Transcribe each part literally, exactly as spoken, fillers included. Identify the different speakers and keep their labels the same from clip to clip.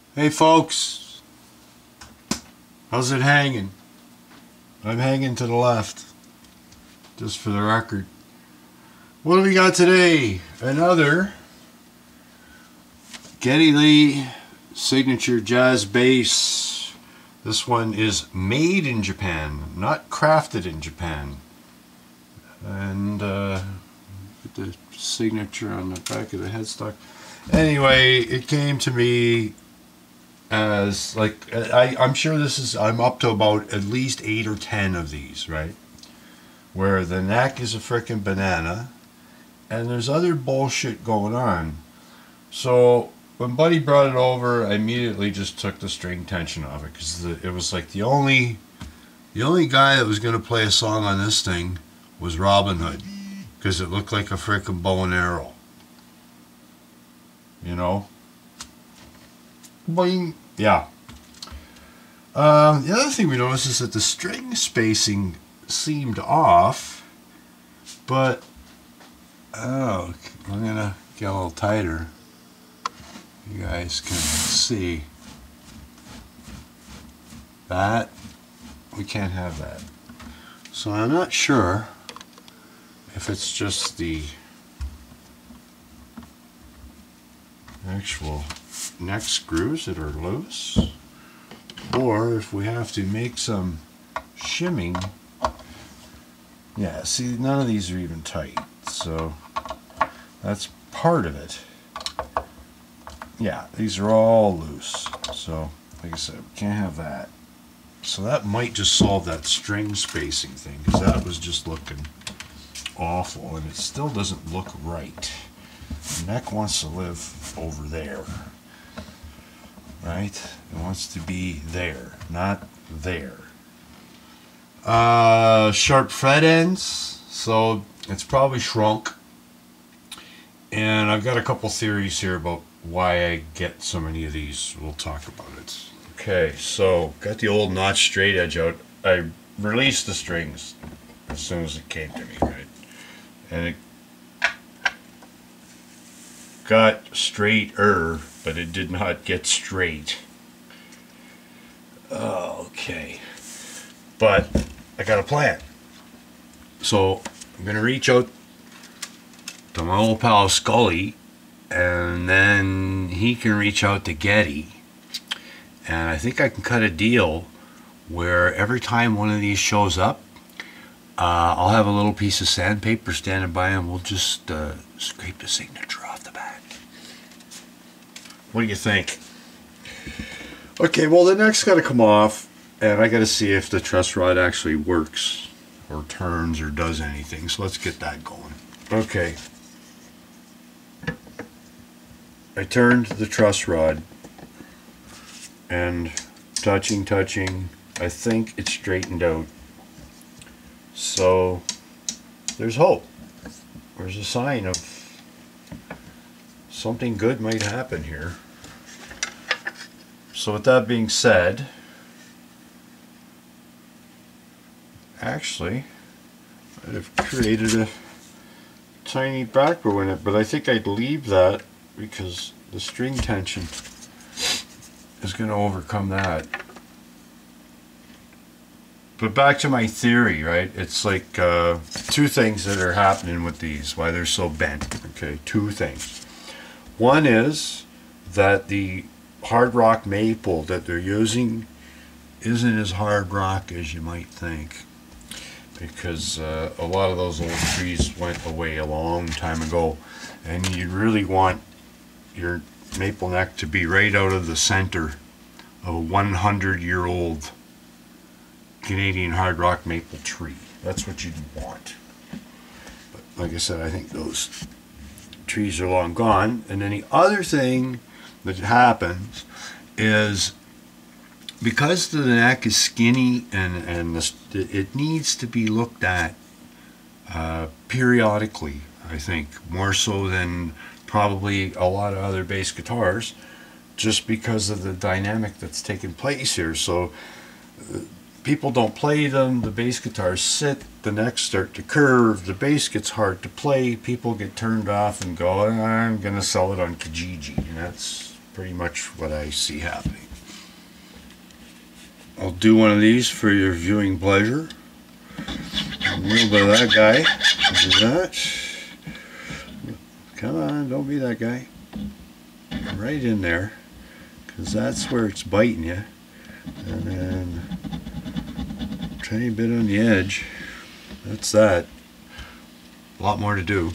Speaker 1: Hey folks, how's it hanging? I'm hanging to the left, just for the record. What do we got today? Another Geddy Lee signature jazz bass. This one is made in Japan, not crafted in Japan. And uh, get the signature on the back of the headstock. Anyway, it came to me as like I, I'm sure this is I'm up to about at least eight or ten of these, right? Where the neck is a frickin' banana, and there's other bullshit going on. So when Buddy brought it over, I immediately just took the string tension off it because it was like the only the only guy that was gonna play a song on this thing was Robin Hood, because it looked like a frickin' bow and arrow. You know? Boing. Yeah. Uh, the other thing we noticed is that the string spacing seemed off, but oh, I'm gonna get a little tighter. You guys can see that. We can't have that. So I'm not sure if it's just the actual neck screws that are loose, or if we have to make some shimming. Yeah, see, none of these are even tight, so that's part of it. Yeah, these are all loose, so like I said, we can't have that. So that might just solve that string spacing thing, because that was just looking awful, and it still doesn't look right. The neck wants to live over there, right? It wants to be there, not there. Uh, sharp fret ends, so it's probably shrunk. And I've got a couple theories here about why I get so many of these. We'll talk about it. Okay, so got the old notch straight edge out. I released the strings as soon as it came to me, right? And it got straighter, but it did not get straight. Okay, but I got a plan. So I'm gonna reach out to my old pal Scully, and then he can reach out to Geddy, and I think I can cut a deal where every time one of these shows up, uh, I'll have a little piece of sandpaper standing by, and we'll just uh, scrape the signature off the back. What do you think? Okay, well, the neck's got to come off, and I got to see if the truss rod actually works or turns or does anything. So let's get that going. Okay. I turned the truss rod, and touching, touching, I think it's straightened out. So there's hope. There's a sign of something good might happen here. So with that being said, actually, I'd have created a tiny back row in it, but I think I'd leave that because the string tension is going to overcome that. But back to my theory, right? It's like uh, two things that are happening with these, why they're so bent. Okay, two things. One is that the hard rock maple that they're using isn't as hard rock as you might think, because uh, a lot of those old trees went away a long time ago, and you really want your maple neck to be right out of the center of a one hundred year old Canadian hard rock maple tree. That's what you'd want. But like I said, I think those trees are long gone. And then the other thing that happens is, because the neck is skinny and, and the, it needs to be looked at uh, periodically, I think, more so than probably a lot of other bass guitars, just because of the dynamic that's taking place here. So uh, people don't play them, the bass guitars sit, the necks start to curve, the bass gets hard to play, people get turned off and go, I'm going to sell it on Kijiji, and that's pretty much what I see happening. I'll do one of these for your viewing pleasure. A little bit of that guy. Do that. Come on, don't be that guy. Right in there, because that's where it's biting you. And then tiny bit on the edge. That's that. A lot more to do.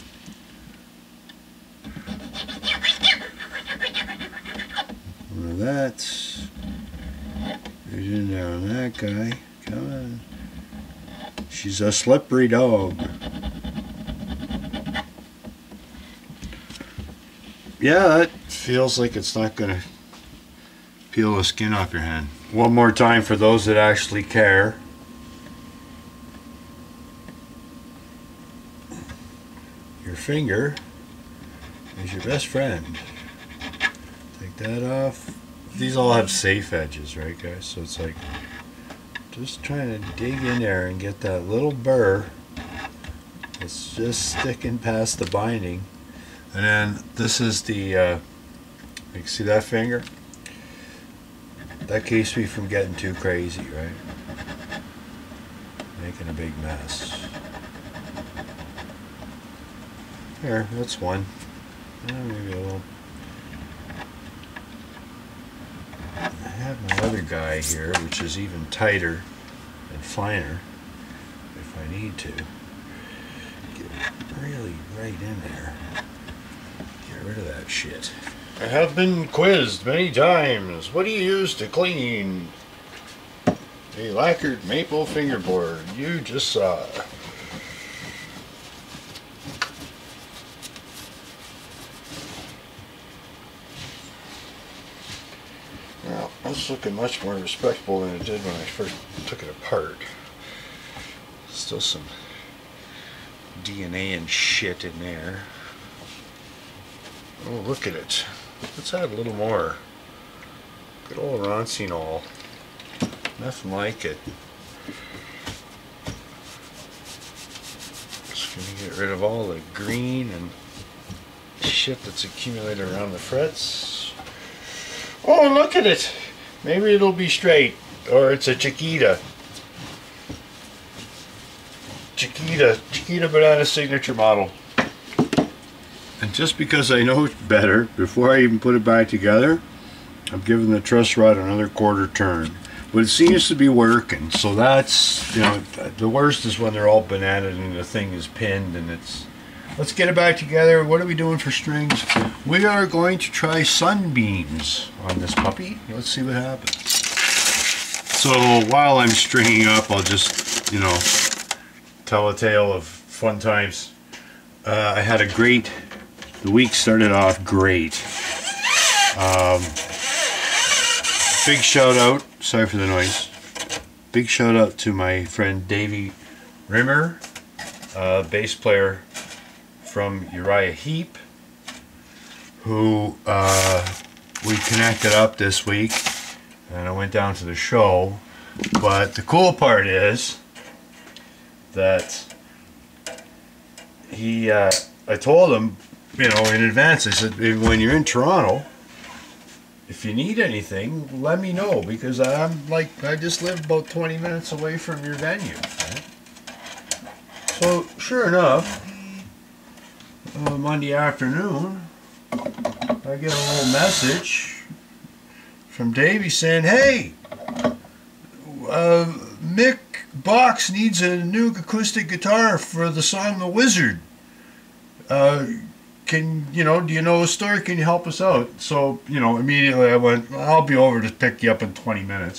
Speaker 1: One of that. Right in there on that guy. Come on. She's a slippery dog. Yeah, that feels like it's not going to peel the skin off your hand. One more time for those that actually care. Your finger is your best friend. Take that off. These all have safe edges, right guys? So it's like just trying to dig in there and get that little burr that's just sticking past the binding. And then this is the, uh, you can see that finger? That keeps me from getting too crazy, right? Making a big mess. There, that's one. Uh, maybe a little. I have my other guy here, which is even tighter and finer, if I need to. Get really right in there. Get rid of that shit. I have been quizzed many times. What do you use to clean a lacquered maple fingerboard? You just saw. Well, that's looking much more respectable than it did when I first took it apart. Still some D N A and shit in there. Oh, look at it. Let's add a little more. Good old Roncinol. Nothing like it. Just gonna get rid of all the green and shit that's accumulated around the frets. Oh, look at it! Maybe it'll be straight. Or it's a Chiquita. Chiquita. Chiquita Banana Signature Model. And just because I know better, before I even put it back together, I'm giving the truss rod another quarter turn. But it seems to be working, so that's, you know, the worst is when they're all bananaed and the thing is pinned and it's... Let's get it back together. What are we doing for strings? We are going to try sunbeams on this puppy. Let's see what happens. So while I'm stringing up, I'll just, you know, tell a tale of fun times. Uh, I had a great... The week started off great. Um, big shout out, sorry for the noise. Big shout out to my friend Davey Rimmer, uh, bass player from Uriah Heep, who uh, we connected up this week, and I went down to the show. But the cool part is that he, uh, I told him, you know, in advance, I said, when you're in Toronto, if you need anything, let me know, because I'm like, I just live about twenty minutes away from your venue. Right? So, sure enough, uh, Monday afternoon, I get a little message from Davey saying, hey, uh, Mick Box needs a new acoustic guitar for the song The Wizard. Uh, Can, you know, do you know a store? Can you help us out? So, you know, immediately I went, I'll be over to pick you up in twenty minutes.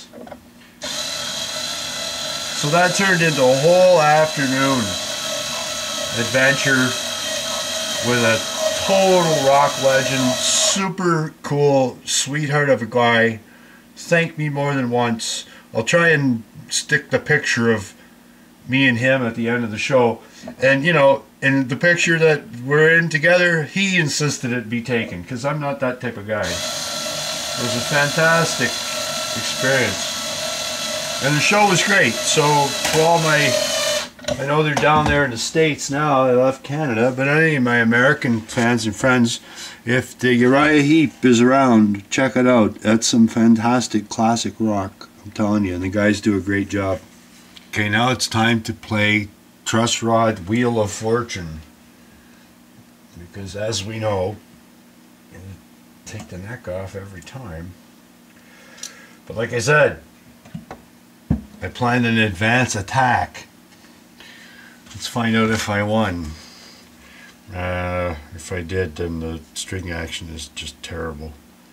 Speaker 1: So that turned into a whole afternoon adventure with a total rock legend, super cool, sweetheart of a guy. Thanked me more than once. I'll try and stick the picture of me and him at the end of the show. And, you know, in the picture that we're in together, he insisted it be taken, because I'm not that type of guy. It was a fantastic experience. And the show was great. So, for all my I know they're down there in the States now. I left Canada, but any of my American fans and friends, if the Uriah Heep is around, check it out. That's some fantastic classic rock, I'm telling you, and the guys do a great job. Okay, now it's time to play Truss Rod Wheel of Fortune, because as we know, you take the neck off every time. But like I said, I planned an advance attack. Let's find out if I won. Uh, if I did, then the string action is just terrible.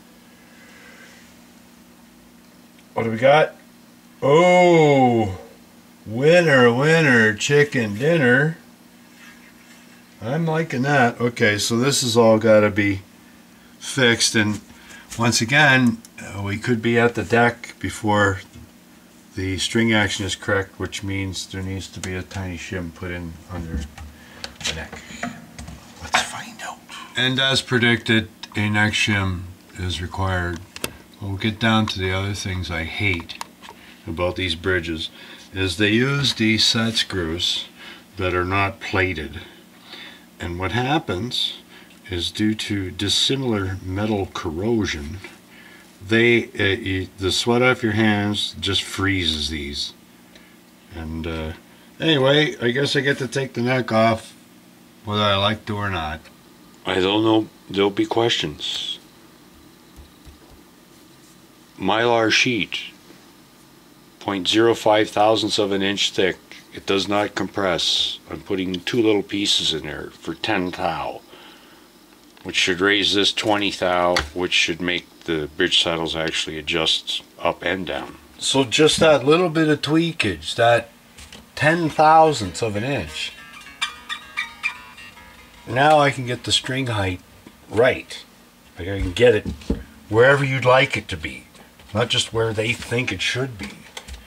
Speaker 1: What do we got? Oh, winner, winner, chicken dinner. I'm liking that. Okay, so this has all got to be fixed, and once again, uh, we could be at the deck before the string action is correct, which means there needs to be a tiny shim put in under the neck. Let's find out. And as predicted, a neck shim is required. We'll get down to the other things I hate about these bridges, is they use these set screws that are not plated. And what happens is, due to dissimilar metal corrosion, they uh, you, the sweat off your hands just freezes these. And uh, anyway, I guess I get to take the neck off whether I like to or not. I don't know, there'll be questions. Mylar sheet, zero point zero five thousandths of an inch thick. It does not compress. I'm putting two little pieces in there for ten thou, which should raise this twenty thou, which should make the bridge saddles actually adjust up and down. So just that little bit of tweakage, that ten thousandths of an inch. Now I can get the string height right. Like I can get it wherever you'd like it to be, not just where they think it should be.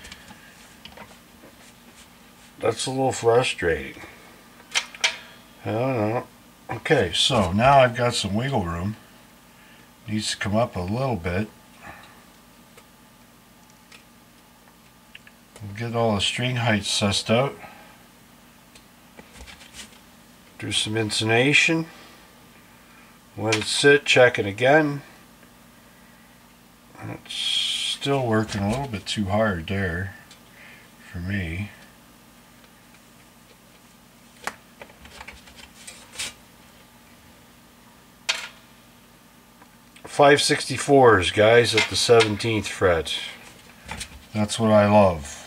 Speaker 1: That's a little frustrating. I don't know. Okay, so now I've got some wiggle room. Needs to come up a little bit. We'll get all the string heights sussed out. Do some intonation. Let it sit, check it again. It's still working a little bit too hard there for me. five sixty-fours, guys, at the seventeenth fret. That's what I love.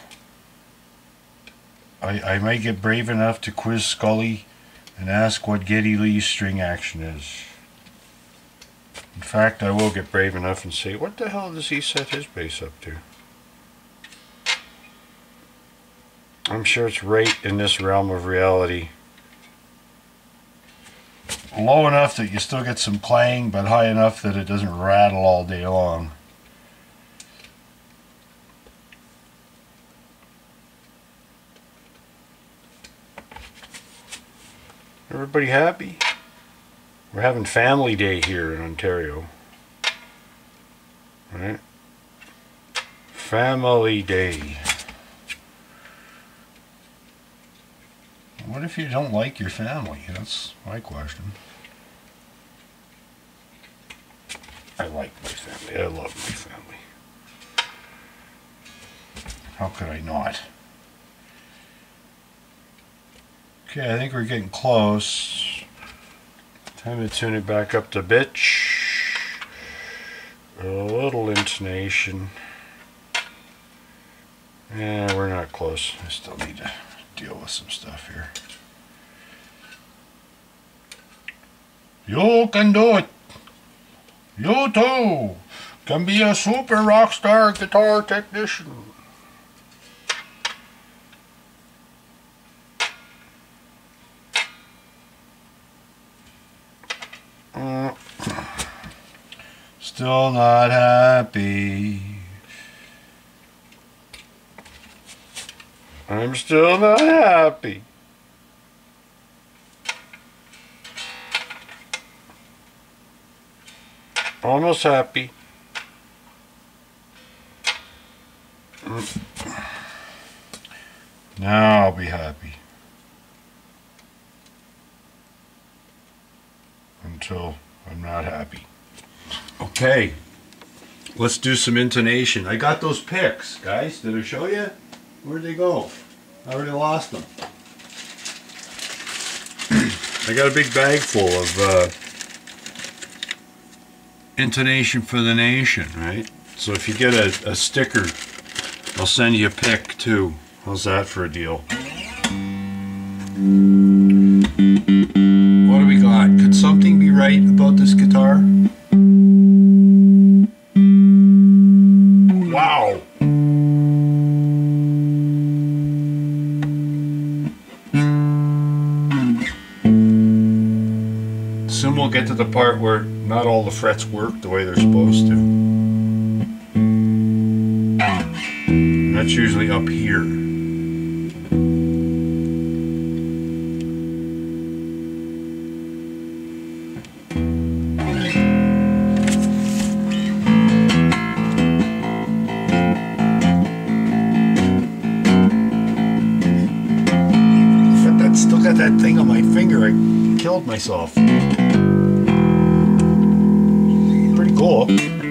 Speaker 1: I, I might get brave enough to quiz Scully and ask what Geddy Lee's string action is. In fact, I will get brave enough and say, what the hell does he set his bass up to? I'm sure it's right in this realm of reality. Low enough that you still get some clang, but high enough that it doesn't rattle all day long. Everybody happy? We're having family day here in Ontario. Right? Family day. What if you don't like your family? That's my question. I like my family. I love my family. How could I not? Okay, I think we're getting close. Time to tune it back up to bitch. A little intonation. Yeah, we're not close. I still need to deal with some stuff here. You can do it. You too can be a super rock star guitar technician. Uh, still not happy. I'm still not happy. Almost happy. Now I'll be happy. so I'm not happy. Okay, let's do some intonation. I got those picks, guys. Did I show you? Where'd they go? I already lost them. I got a big bag full of uh, intonation for the nation, right? So if you get a, a sticker, I'll send you a pick too. How's that for a deal? What do we got? Could something be right about this guitar? Wow! Soon we'll get to the part where not all the frets work the way they're supposed to. And that's usually up here. I still got that thing on my finger. I killed myself. Pretty cool.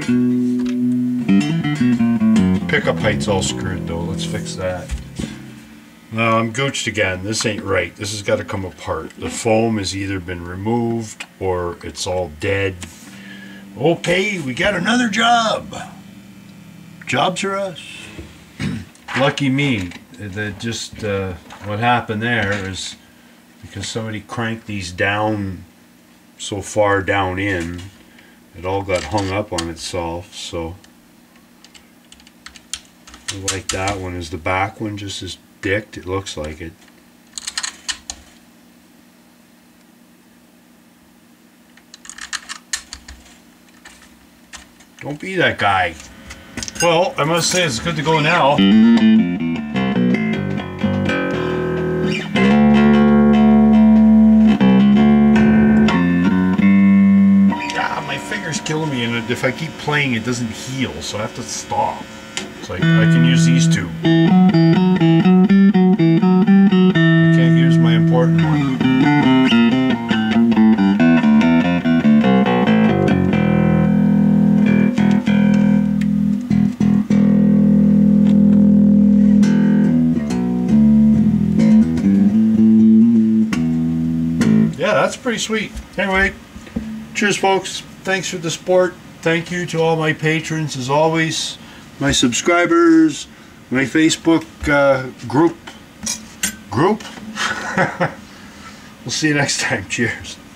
Speaker 1: Pickup height's all screwed though. Let's fix that. No, I'm gooched again. This ain't right. This has got to come apart. The foam has either been removed or it's all dead. Okay, we got another job. Jobs are us. Lucky me. That just uh, what happened there is because somebody cranked these down so far down in, it all got hung up on itself. So I like that one. Is the back one just as dicked? It looks like it. Don't be that guy. Well, I must say it's good to go now. Killing me, and if I keep playing it doesn't heal, so I have to stop. So I, I can use these two. I can't use my important one. Yeah, that's pretty sweet. Anyway, cheers folks. Thanks for the support. Thank you to all my patrons as always, my subscribers, my Facebook uh, group. Group? We'll see you next time. Cheers.